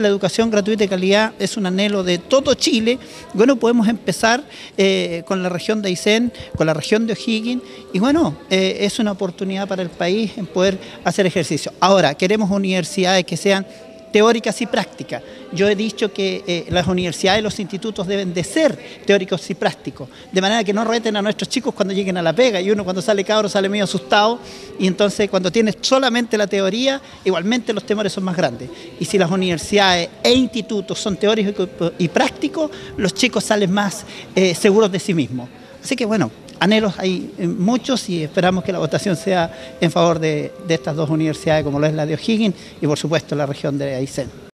la educación gratuita de calidad es un anhelo de todo Chile. Bueno, podemos empezar con la región de Aysén, con la región de O'Higgins, y bueno, es una oportunidad para el país en poder hacer ejercicio. Ahora, queremos universidades que sean teóricas y prácticas. Yo he dicho que las universidades y los institutos deben de ser teóricos y prácticos, de manera que no reten a nuestros chicos cuando lleguen a la pega, y uno cuando sale cabro sale medio asustado, y entonces cuando tienes solamente la teoría, igualmente los temores son más grandes. Y si las universidades e institutos son teóricos y prácticos, los chicos salen más seguros de sí mismos. Así que bueno, anhelos hay muchos y esperamos que la votación sea en favor de estas dos universidades, como lo es la de O'Higgins y por supuesto la región de Aysén.